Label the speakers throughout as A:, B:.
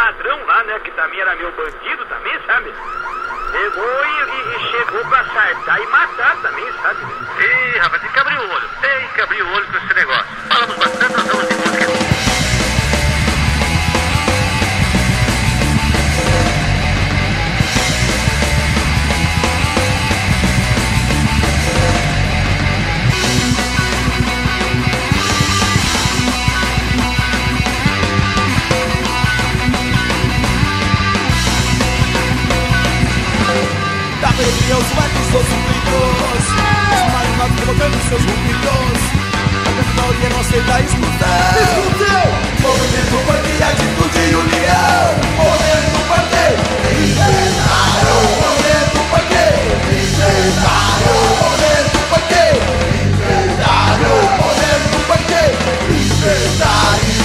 A: ladrão lá, né, que também era meu bandido também, sabe? Pegou e chegou pra acertar e matar também, sabe?
B: Ih, rapaz, tem que abrir o olho. Tem que abrir o olho com esse negócio. Falamos bastante, nós vamos de música.
C: Meus matos são súbditos, os marinados colocando seus rubitos. A maioria não aceita escutar. Movimento punk, atitude e união. Movimento punk, libertário. Movimento punk, libertário. Movimento punk, libertário. Movimento punk, libertário.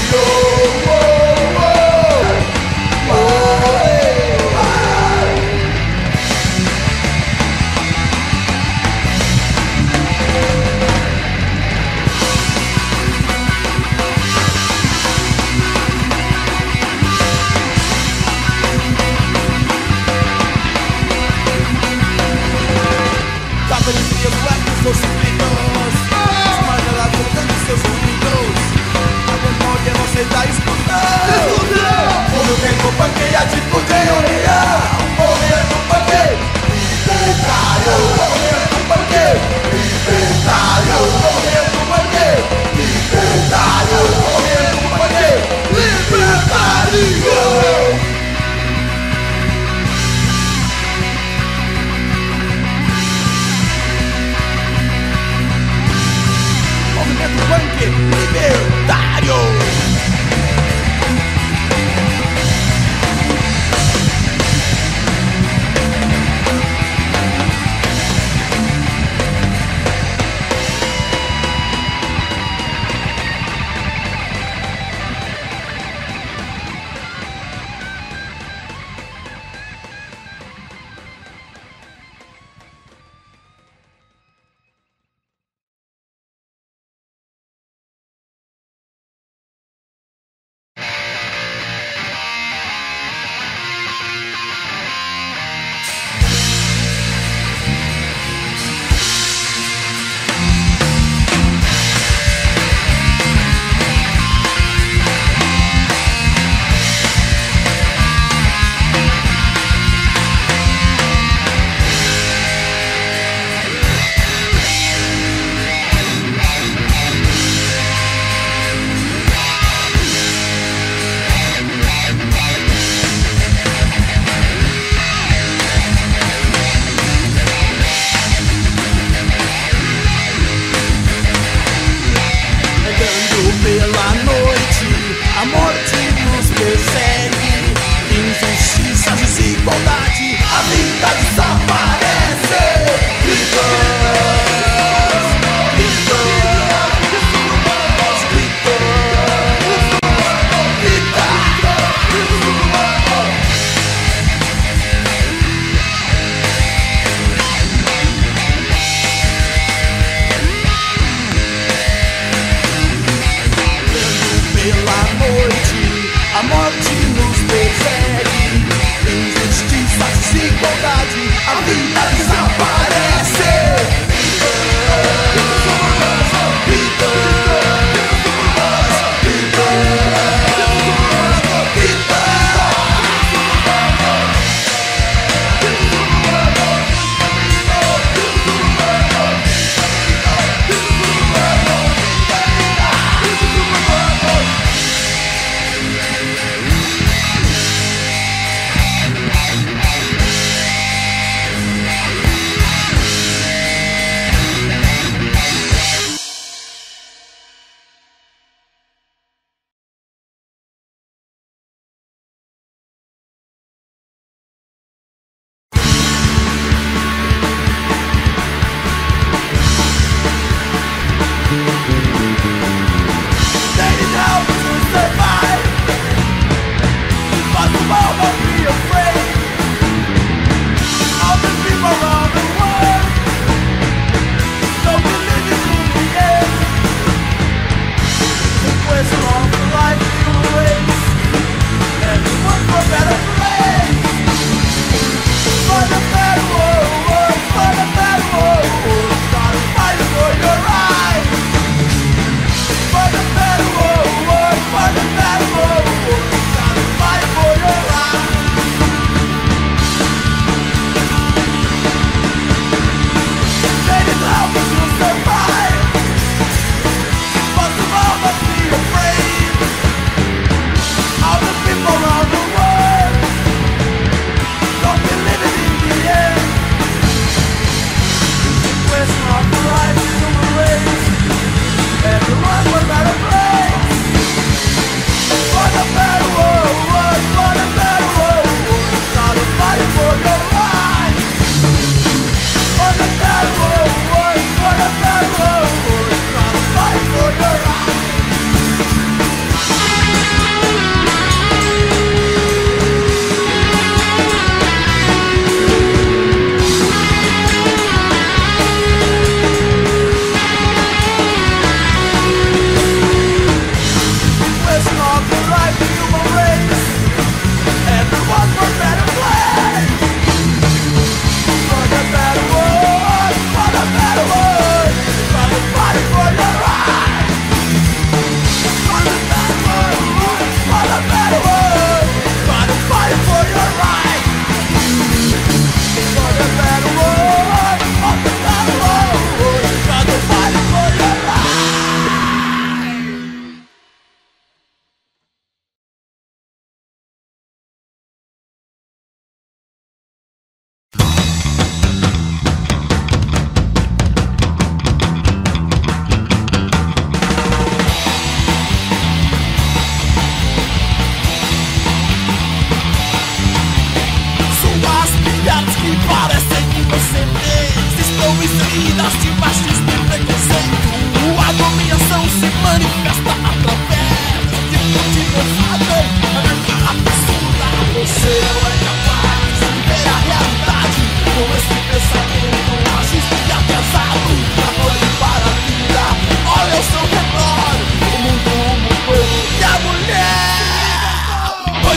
C: Os súbditos, os marginados colocando seus rubitos. A memória não aceita escutar. Movimento punk, atitude e união. Movimento punk, libertário. Movimento punk, libertário. Movimento punk, libertário. Movimento punk, libertário. Punk libertário.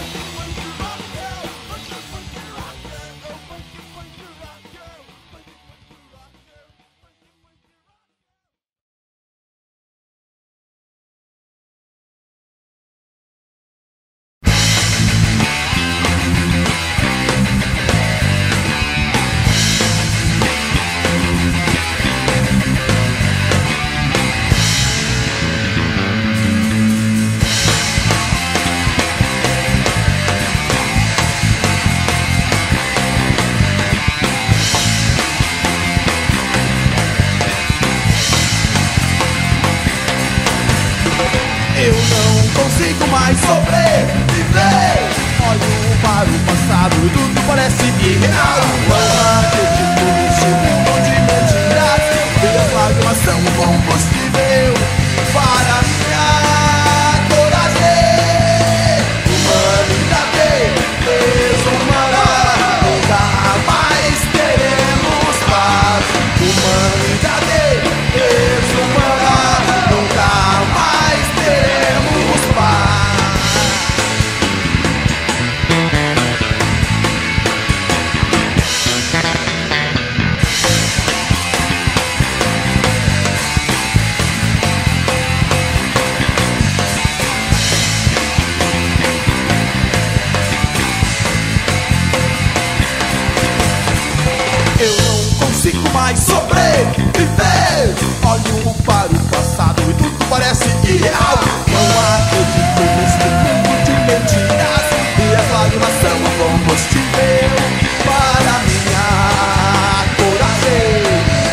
C: Eu não consigo mais sobreviver. Olho para o passado e tudo parece irreal. Não acredito neste mundo de mentiras. Minhas lágrimas são um combustível para minha coragem. Humanidade desumana, nunca mais teremos paz. Humanidade desumana, nunca mais teremos paz. Eu não consigo mais sobreviver. Olho para o passado e tudo parece irreal. Não acredito neste mundo de mentiras. E as lágrimas são um combustível para minha coragem.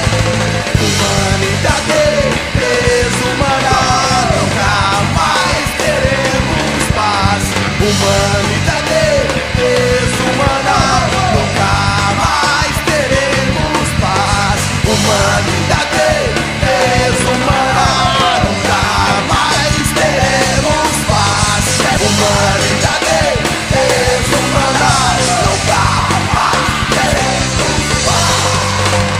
C: Humanidade desumana, nunca mais teremos paz. Humanidade desumana, nunca mais teremos paz. Humanidade desumana, nunca mais teremos paz. Humanidade desumana, nunca mais teremos paz.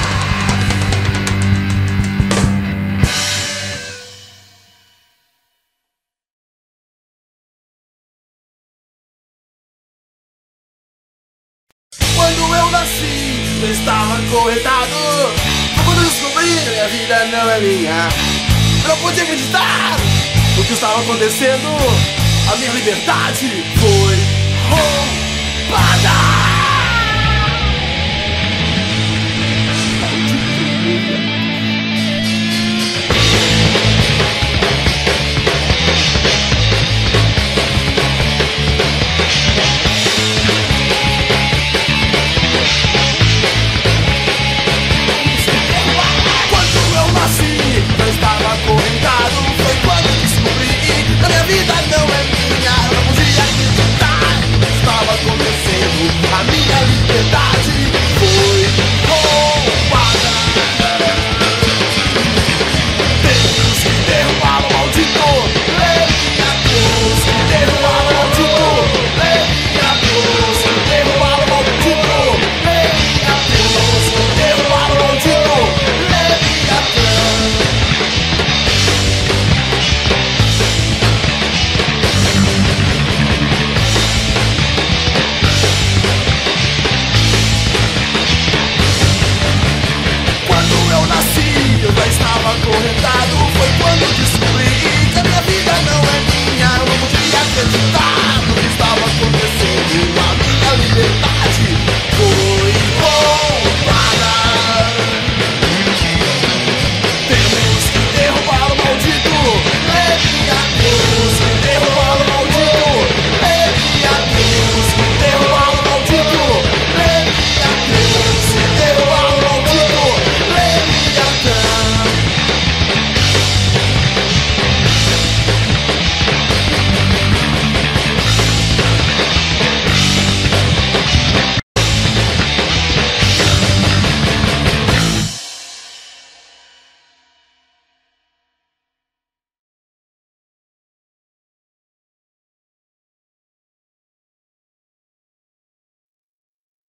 C: Quando eu nasci, eu estava acorrentado. Quando eu descobri que minha vida não é minha, eu não podia acreditar no que estava acontecendo. A minha liberdade foi roubada. Quando eu nasci, eu estava acorrentado. Foi quando descobri que a minha vida não é minha. Eu não podia acreditar. Estava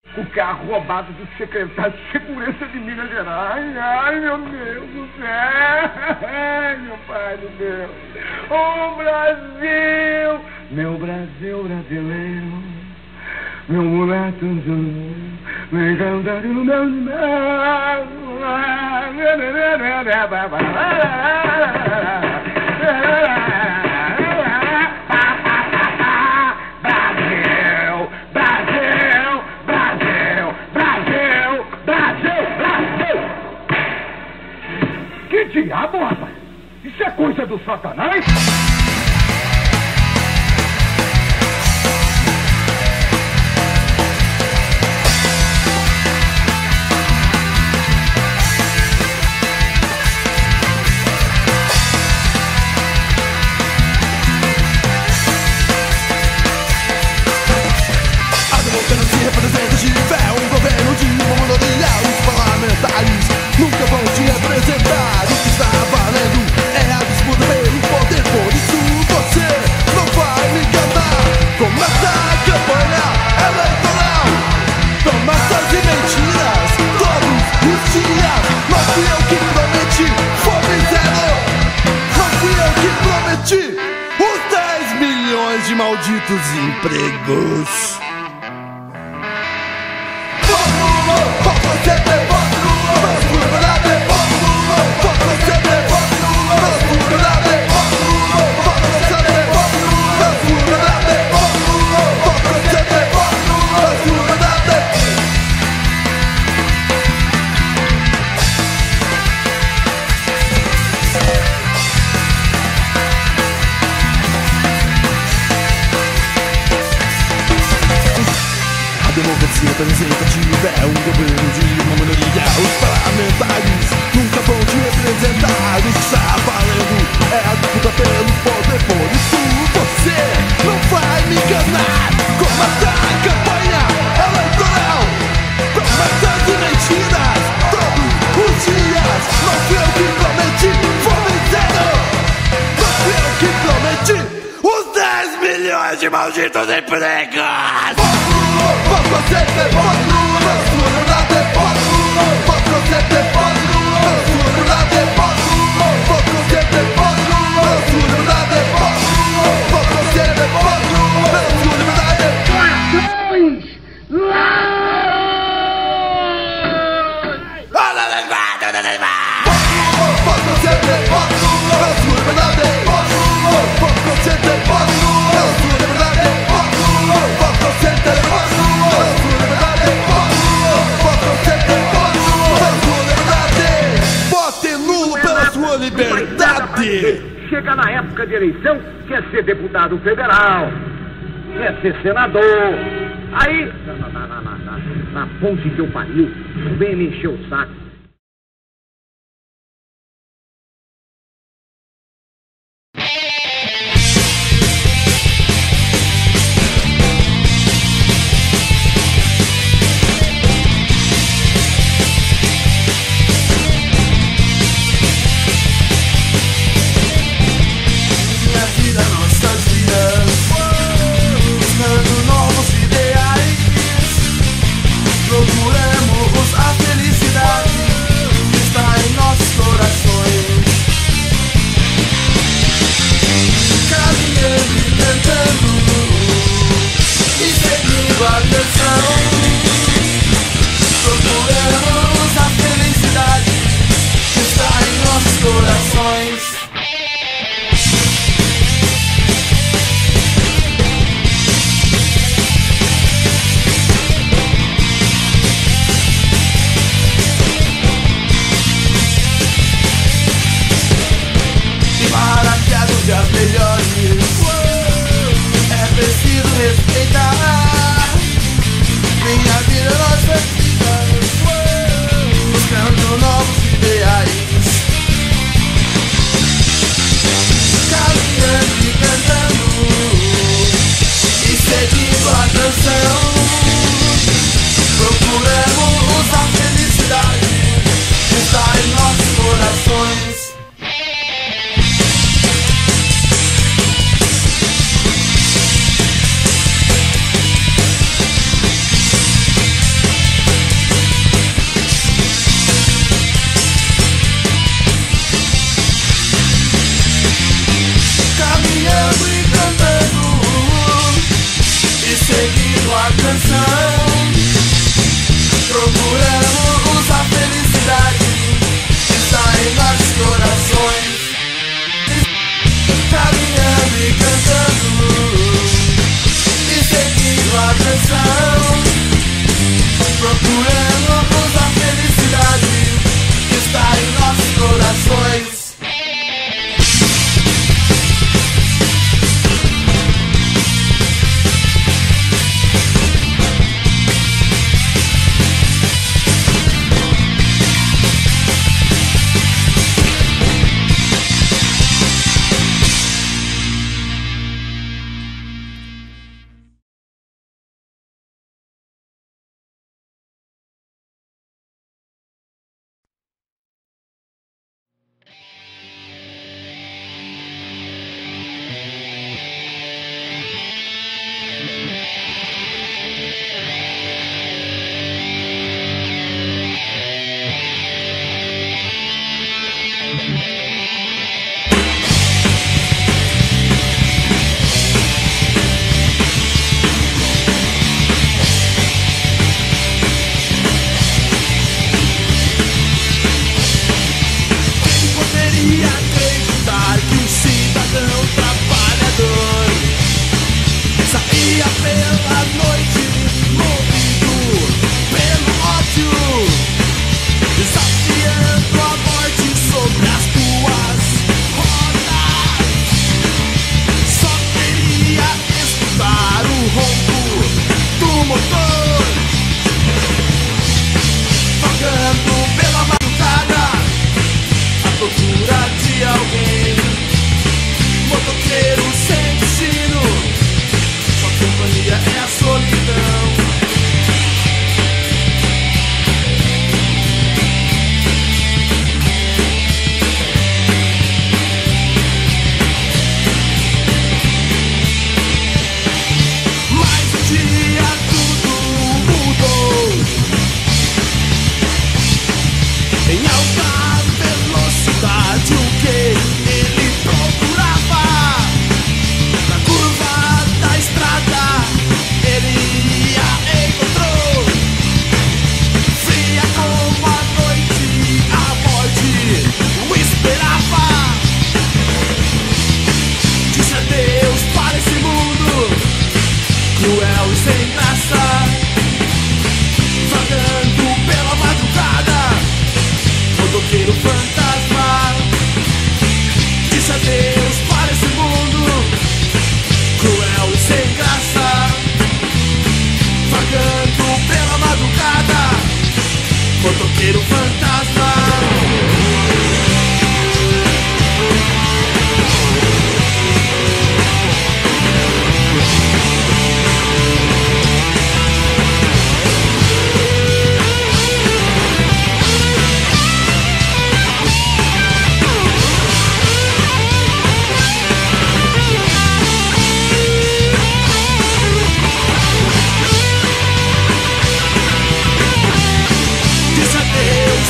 D: O carro roubado do secretário de Segurança de Minas Gerais. Ai, meu Deus do céu. Ai, meu pai do Deus. Ô, Brasil. Meu Brasil brasileiro. Meu moleque vem cantar no meu Que diabo, rapaz? Isso é coisa do Satanás?
C: A democracia representa se tiver um governo de uma minoria. Os parlamentares nunca vão te representar. O que está valendo é a disputa pelo poder. Por isso você não vai me enganar. Começa a campanha eleitoral. Promessas e mentiras todos os dias. Não fui eu que prometi fome zero. Não fui eu que prometi os 10 milhões de malditos empregos. A democracia representativa é um governo de uma minoria. Os parlamentares nunca vão te representar. O que está valendo é a disputa pelo poder. Por isso você não vai me enganar. Começa a campanha eleitoral. Promessas e mentiras todos os dias. Não fui eu que prometi fome zero. Não fui eu que prometi os 10 milhões de malditos empregos. Você tem voz Lula, Lula tem voz Lula. Você tem voz Lula, Lula tem voz Lula. Você tem voz Lula, Lula tem voz Lula. Você tem voz Lula, Lula
D: Chega na época de eleição, quer ser deputado federal, quer ser senador. Aí, na ponte que eu pariu, vem me encher o saco.
C: Procuremos a felicidade que está em nossos corações. Caminhando e cantando e seguindo a canção. Procuremos a felicidade que está em nossos corações. As melhores é preciso respeitar. Minha vida, nossas vidas, buscando novos ideais. Caminhando e cantando e seguindo a canção. Procuramos a felicidade que está em nossos corações. vagando pela madrugada à procura de alguém. Motoqueiro sem destino, sua companhia é a solidão. Mas um dia tudo mudou. Em alta velocidade, o que ele procurava na curva da estrada, ele a encontrou. Fria como a noite, a morte o esperava. Disse adeus para esse mundo cruel e sem graça, vagando pela madrugada, motoqueiro fantasma. Disse adeus para esse mundo cruel e sem graça, vagando pela madrugada, motoqueiro fantasma. Disse adeus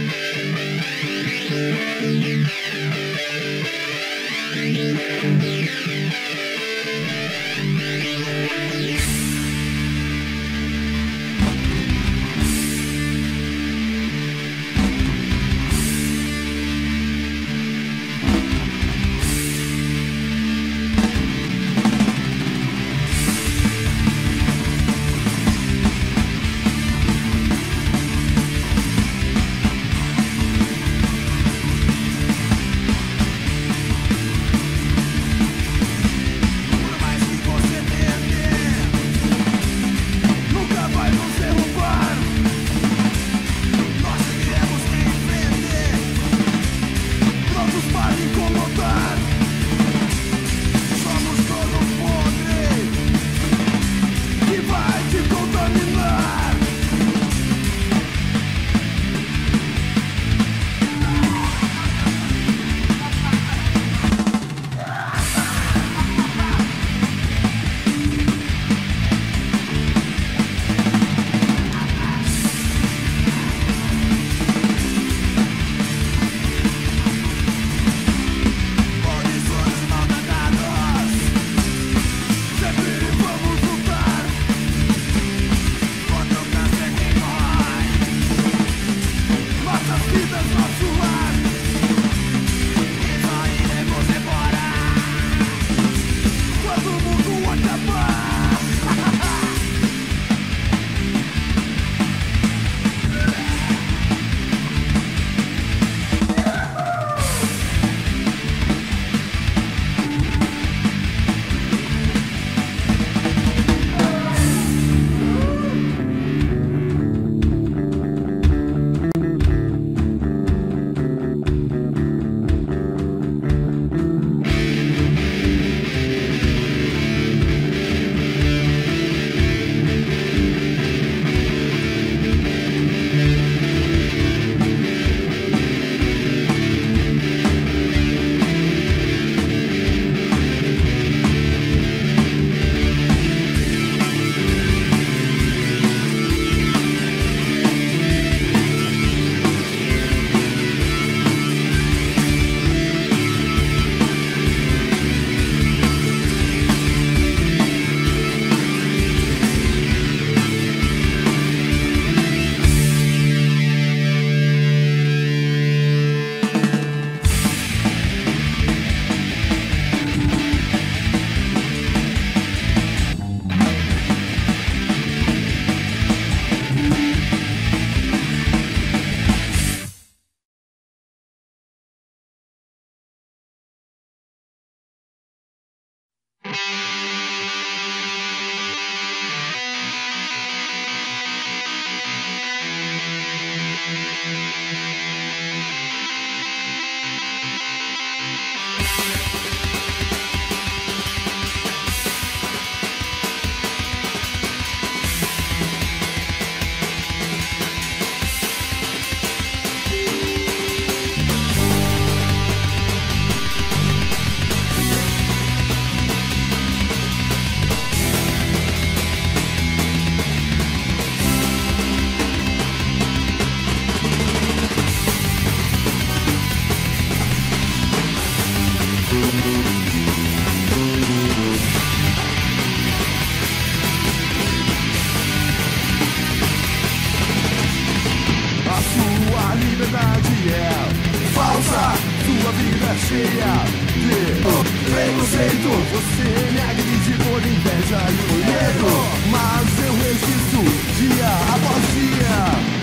C: Sua vida é cheia de preconceito. Você me agride por inveja e por medo, mas eu resisto dia após dia.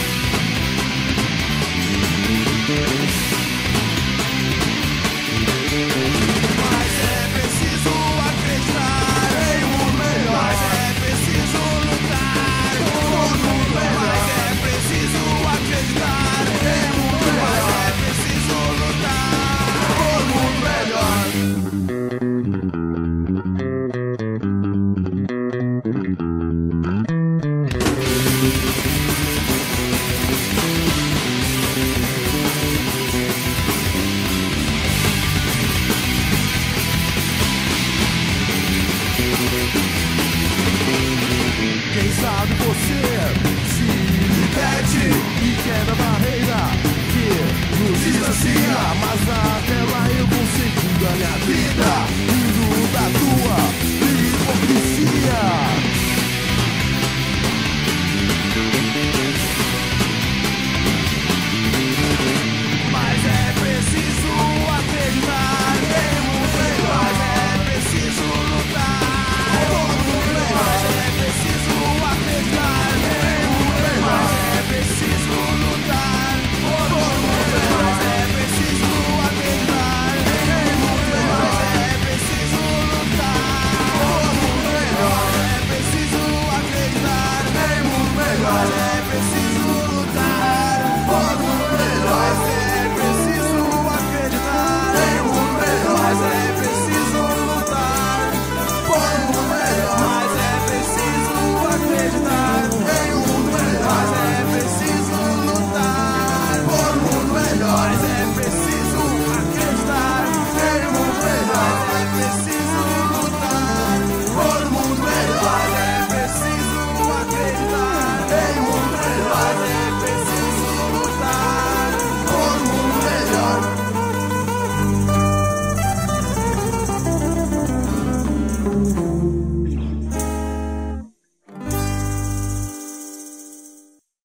C: Mas é preciso acreditar em um mundo melhor. Mas é preciso lutar por um mundo melhor. Mas é preciso acreditar em um mundo melhor. Mas é preciso lutar por um mundo melhor. Quem sabe você se pede e quebra a barreira que nos distancia. Mas até lá eu vou seguindo a minha vida, indo da tua.